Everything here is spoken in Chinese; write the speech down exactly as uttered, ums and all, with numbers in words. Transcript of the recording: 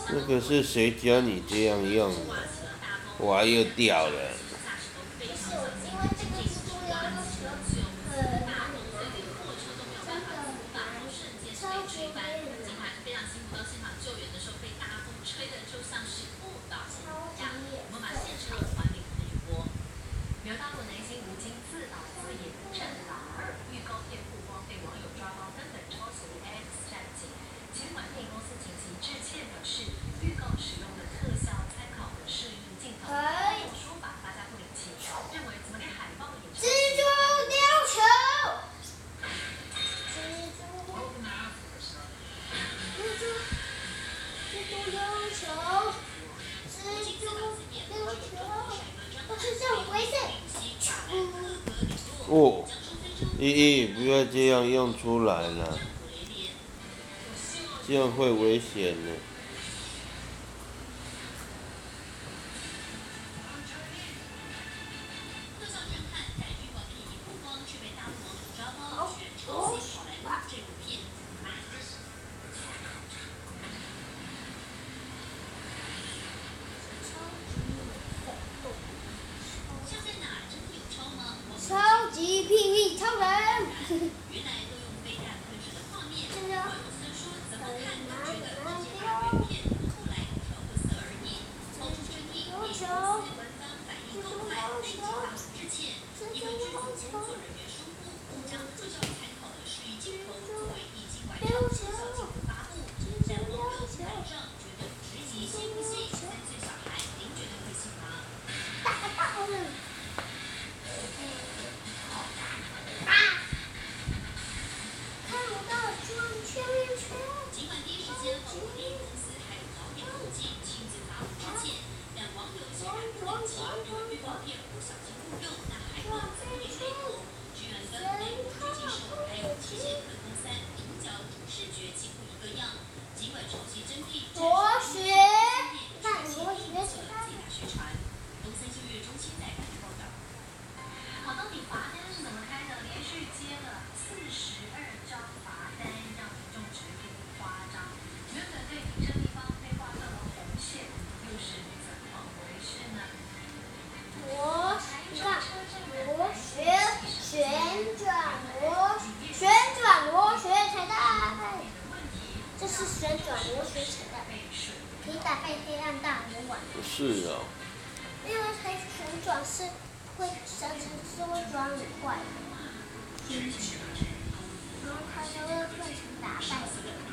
那个是谁教你这样用的？哇，又掉了。 刘大陆男星吴京自导自演《战狼二》预告片曝光，被网友抓包根本抄袭 X 战警。尽管电影公司紧急致歉，表示预告使用的特效参考的是一镜头，这种说法大家不领情，认为怎么连海报也抄袭。 蜘蛛溜球，蜘蛛，蜘蛛，蜘蛛溜球，蜘蛛溜球，我是这种回事。 哦，依依，不要这样用出来了，这样会危险的。 超级霹雳超人。螺旋，看螺旋船。 好，到底罚单是怎么开的？连续接了四十二张罚单，让民众直呼夸张。原本对挺争一方被画上了红线，又是怎么回事呢？ 螺，你看，螺旋旋转螺，旋转螺旋彩带。这是旋转螺旋彩带，皮带被黑暗大魔王。 是哦。 因为它旋转是会生成是会转很快的，然后它就会变成打败。